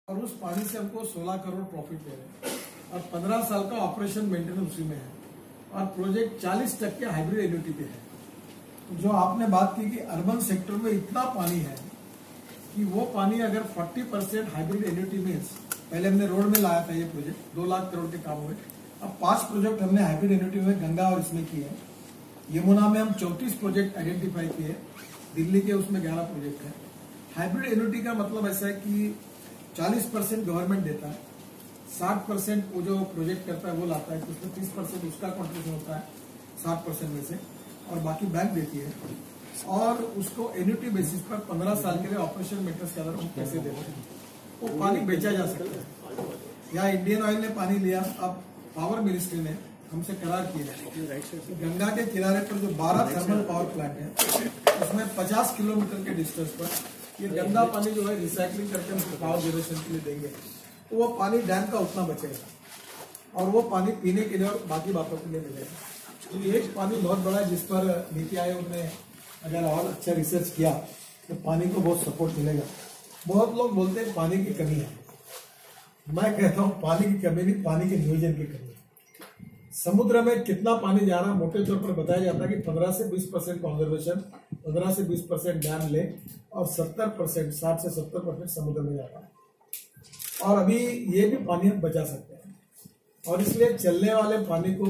और उस पानी से हमको 16 करोड़ प्रॉफिट दे रहे हैं और 15 साल का ऑपरेशन मेंटेनेंस उसी में है और प्रोजेक्ट 40% हाइब्रिड एन्युटी पे है। जो आपने बात की कि अर्बन सेक्टर में इतना पानी है कि वो पानी अगर 40% हाइब्रिड एन्युटी में, पहले हमने रोड में लाया था ये प्रोजेक्ट 2 लाख करोड़ के काम हुए, अब 5 प्रोजेक्ट हमने हाइब्रिड एन्युटी में गंगा और इसमें किए हैं। यमुना में हम 34 प्रोजेक्ट आइडेंटिफाई किए, दिल्ली के उसमें 11 प्रोजेक्ट है। हाइब्रिड एन्युटी का मतलब ऐसा है कि 40% गवर्नमेंट देता है, 60% वो जो प्रोजेक्ट करता है वो लाता है, तो उसमें 30% उसका कॉन्ट्रीब्यूशन होता है 60% में से, और बाकी बैंक देती है। और उसको एन्युटी बेसिस पर 15 साल के लिए ऑपरेशन मेंटेनेंस के आधार पर पैसे देते हैं। वो पानी बेचा जा सकता है। या इंडियन ऑयल ने पानी लिया, अब पावर मिनिस्ट्री ने हमसे करार किया है गंगा के किनारे पर जो 12 थर्मल पावर प्लांट है उसमें 50 किलोमीटर के डिस्टेंस पर ये गंदा पानी जो है रिसाइकलिंग करके हम पावर जनरेशन के लिए देंगे, तो वो पानी डैम का उतना बचेगा और वो पानी पीने के लिए और बाकी बातों के लिए मिलेगा। तो एक पानी बहुत बड़ा है जिस पर नीति आयोग ने अगर और अच्छा रिसर्च किया तो पानी को बहुत सपोर्ट मिलेगा। बहुत लोग बोलते हैं पानी की कमी है, मैं कहता हूँ पानी की कमी नहीं, पानी के नियोजन की कमी है। समुद्र में कितना पानी जा रहा है मोटे तौर पर बताया जाता है कि 15 से 20% कॉन्जर्वेशन, 15 से 20% डैम ले और 70% 60 से 70% समुद्र में जाता है। और अभी ये भी पानी हम बचा सकते हैं और इसलिए चलने वाले पानी को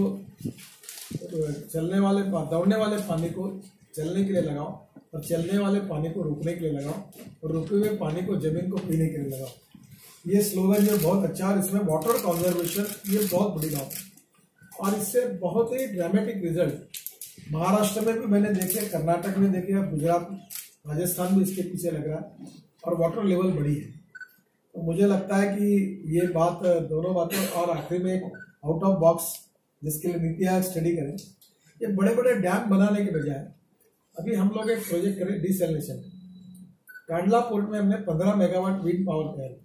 दौड़ने वाले पानी को चलने के लिए लगाओ और चलने वाले पानी को रुकने के लिए लगाओ और रुके हुए पानी को जमीन को पीने के लिए लगाओ। ये स्लोगन जो बहुत अच्छा है, इसमें वाटर कंजर्वेशन ये बहुत बड़ी बात है और इससे बहुत ही ड्रामेटिक रिजल्ट महाराष्ट्र में भी मैंने देखे, कर्नाटक में देखे और गुजरात राजस्थान भी इसके पीछे लग रहा है और वाटर लेवल बढ़ी है। तो मुझे लगता है कि ये बात दोनों बातें, और आखिरी में एक आउट ऑफ बॉक्स जिसके लिए नीति आयोग स्टडी करें, ये बड़े बड़े डैम बनाने के बजाय अभी हम लोग एक प्रोजेक्ट करें डिसैलिनेशन। कांडला पोर्ट में हमने 15 मेगावाट विंड पावर किया।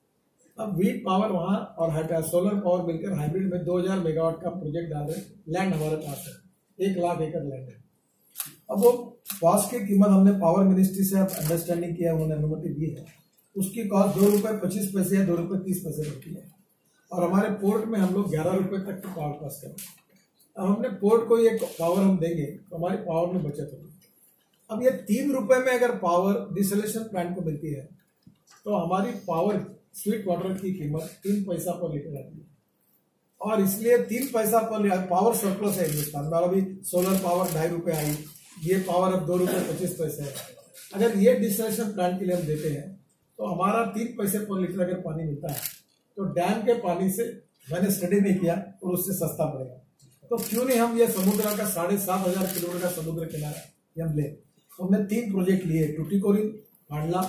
अब विंड पावर वहां और सोलर पावर मिलकर हाइब्रिड में 2000 मेगावाट का प्रोजेक्ट डाल रहे। लैंड हमारे पास है, 1 लाख एकड़ लैंड है। अब वो कॉस्ट की कीमत हमने पावर मिनिस्ट्री से अंडरस्टैंडिंग किया, उन्होंने अनुमति दी है। उसकी कॉस्ट ₹2.25 या ₹2.30 रहती है और हमारे पोर्ट में हम लोग ₹11 तक की पावर कॉस्ट करें। अब हमने पोर्ट को ये पावर हम देंगे तो हमारी पावर में बचत होगी। अब ये ₹3 में अगर पावर डिसैलिनेशन प्लांट को मिलती है तो हमारी पावर स्वीट वाटर की कीमत 3 पैसा पर लीटर आती है और इसलिए 3 पैसा पर लीटर पावर सरप्लस है हिंदुस्तान में। और अभी सोलर पावर ₹2.5 आई, ये पावर अब ₹2.25 है। अगर ये डिसैलिनेशन प्लांट के लिए हम देते हैं तो हमारा 3 पैसे पर लीटर अगर पानी मिलता है तो डैम के पानी से, मैंने स्टडी नहीं किया, और उससे सस्ता पड़ेगा। तो क्यों नहीं हम ये समुद्र का 7,500 किलोमीटर का समुद्र किनारा ये हम ले। तो हमने 3 प्रोजेक्ट लिए, टूटीकोरिन, कांडला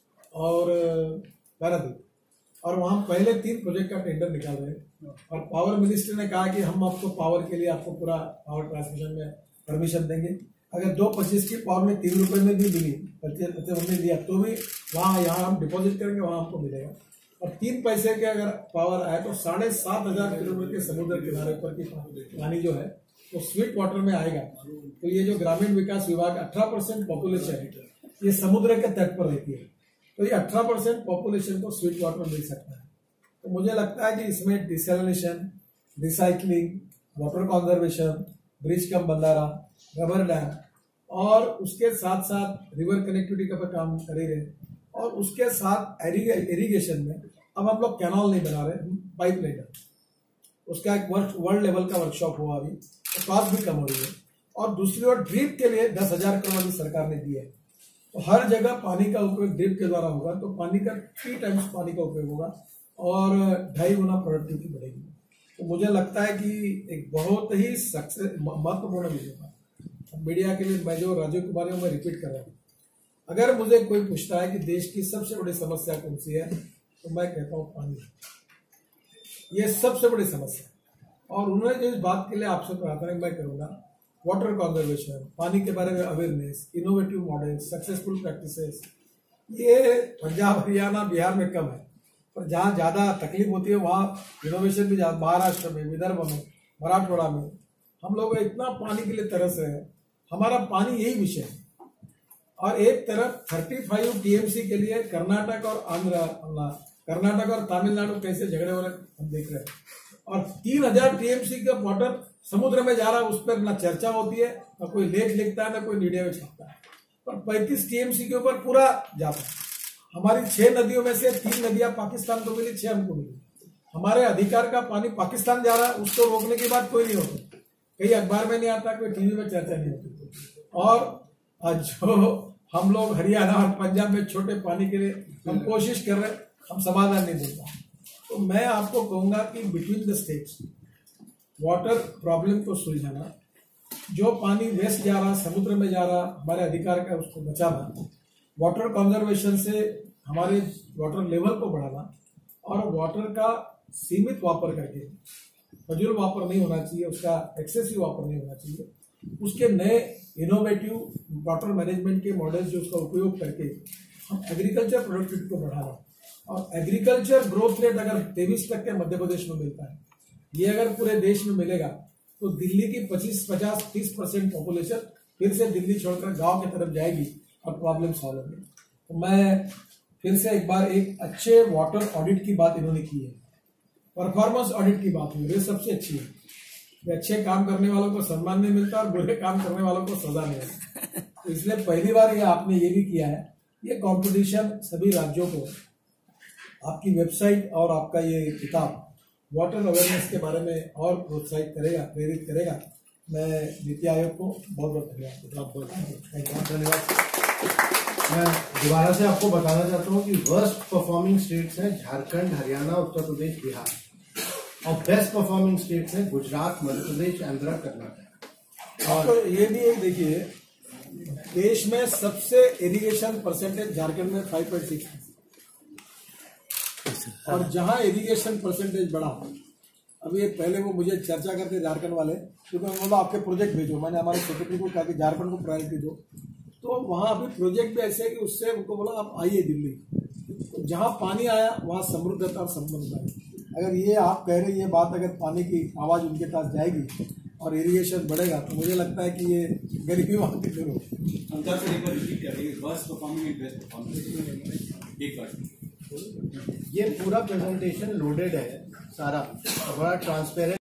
और पारादीप, और वहां पहले 3 प्रोजेक्ट का टेंडर निकाल रहे हैं। और पावर मिनिस्टर ने कहा कि हम आपको पावर के लिए आपको पूरा पावर ट्रांसमिशन में परमिशन देंगे। अगर 2.25 की पावर में ₹3 में भी मिली, हमने लिया तो भी वहाँ यहाँ हम डिपॉजिट करेंगे, वहाँ हमको मिलेगा। और 3 पैसे के अगर पावर आए तो 7,500 किलोमीटर के समुद्र किनारे पर की पानी जो है वो स्वीट वाटर में आएगा। तो ये जो ग्रामीण विकास विभाग 18% पॉपुलेशन ये समुद्र के तट पर रहती है, तो ये 18% पॉपुलेशन को स्वीट वाटर मिल सकता है। तो मुझे लगता है कि इसमें desalination, recycling, water conservation, bridge cum बंधारा, रबर डैम और उसके साथ साथ रिवर कनेक्टिविटी का काम कर ही रहे, और उसके साथ इरिगेशन में अब हम लोग कैनाल नहीं बना रहे, पाइप लाइन। उसका एक वर्ल्ड लेवल का वर्कशॉप हुआ अभी, तो कॉस्ट भी कम हो रही है। और दूसरी ओर ड्रिप के लिए 10,000 करोड़ भी सरकार ने दिए है। तो हर जगह पानी का उपयोग ड्रिप के द्वारा होगा तो पानी का 3 टाइम्स पानी का उपयोग होगा और 2.5 गुना प्रोडक्टिविटी बढ़ेगी। तो मुझे लगता है कि एक बहुत ही महत्वपूर्ण विषय था मीडिया के लिए। मैं जो राजीव कुमार मैं रिपीट कर रहा हूँ, अगर मुझे कोई पूछता है कि देश की सबसे बड़ी समस्या कौन सी है तो मैं कहता हूँ पानी, ये सबसे बड़ी समस्या है। और उन्होंने जो इस बात के लिए आपसे प्रार्थना मैं करूंगा, वाटर कंजर्वेशन, पानी के बारे में awareness, innovative model, successful practices, ये पंजाब, हरियाणा, बिहार में कम है, पर जहाँ ज्यादा तकलीफ होती है वहाँ इनोवेशन भी ज्यादा। महाराष्ट्र में, विदर्भ में, मराठवाड़ा में हम लोग इतना पानी के लिए तरस रहे हैं। हमारा पानी यही विषय है। और एक तरफ 35 टीएमसी के लिए कर्नाटक और आंध्र कर्नाटक और तमिलनाडु कैसे झगड़े हो रहे हम देख रहे हैं। और 3000 टीएमसी का वाटर समुद्र में जा रहा है, उस पर ना चर्चा होती है, ना कोई लेख लिखता है, ना कोई मीडिया में छापता है। पर 35 टीएमसी के ऊपर पूरा जाता है। हमारी 6 नदियों में से 3 नदियां पाकिस्तान को मिली, 6 हमको मिली। हमारे अधिकार का पानी पाकिस्तान जा रहा है, उसको रोकने की बात कोई नहीं होती, कहीं अखबार में नहीं आता, कोई टीवी में चर्चा नहीं होती। और जो हम लोग हरियाणा और पंजाब में छोटे पानी के लिए हम कोशिश कर रहे हैं, हम समाधान नहीं देता। तो मैं आपको कहूंगा कि between the states water problem को सुलझाना, जो पानी वेस्ट जा रहा, समुद्र में जा रहा, हमारे अधिकार का उसको बचाना, वाटर कंजर्वेशन से हमारे वाटर लेवल को बढ़ाना, और वाटर का सीमित वापर करके, फजूल वापर नहीं होना चाहिए, उसका एक्सेसिव वापर नहीं होना चाहिए, उसके नए इनोवेटिव वाटर मैनेजमेंट के मॉडल जो उसका उपयोग करके हम एग्रीकल्चर प्रोडक्टिविटी को बढ़ाना। और एग्रीकल्चर ग्रोथ रेट अगर 23% मध्य प्रदेश में मिलता है, ये अगर पूरे देश में मिलेगा तो दिल्ली की 25-30% पॉपुलेशन फिर से दिल्ली छोड़कर गांव की तरफ जाएगी और प्रॉब्लम सॉल्व होगी। तो मैं फिर से एक बार एक अच्छे वाटर ऑडिट की बात इन्होंने की है, परफॉर्मेंस ऑडिट की बात हुई, ये सबसे अच्छी है। अच्छे काम करने वालों को सम्मान नहीं मिलता और बुरे काम करने वालों को सजा नहीं मिलती। तो इसलिए पहली बार ये आपने ये भी किया है। ये कंपटीशन सभी राज्यों को आपकी वेबसाइट और आपका ये किताब वाटर अवेयरनेस के बारे में और प्रोत्साहित करेगा, प्रेरित करेगा। मैं नीति आयोग को बहुत बहुत धन्यवाद। मैं दोबारा से आपको बताना चाहता हूँ कि वर्स्ट परफॉर्मिंग स्टेट्स हैं झारखंड, हरियाणा, उत्तर प्रदेश, बिहार, और बेस्ट परफॉर्मिंग स्टेट्स हैं गुजरात, मध्य प्रदेश, आंध्र, कर्नाटक। और तो ये भी एक देखिए, देश में सबसे इरिगेशन परसेंटेज झारखंड में 5.6, और जहां इरिगेशन परसेंटेज बढ़ा, अभी पहले वो मुझे चर्चा करते झारखंड वाले, क्योंकि मैं बोला आपके प्रोजेक्ट भेजो, मैंने हमारे सेक्रेटरी को कहा कि झारखंड को प्रायोरिटी दो, तो वहां अभी प्रोजेक्ट भी ऐसे है कि उससे उनको बोला आप आइए दिल्ली, तो जहां पानी आया वहां समृद्धता और संपन्नता है। अगर ये आप कह रहे ये बात, अगर पानी की आवाज उनके पास जाएगी और इरिगेशन बढ़ेगा, तो मुझे लगता है कि ये गरीबी वहां की दूर होगी। ये पूरा प्रेजेंटेशन लोडेड है सारा, बड़ा ट्रांसपेरेंट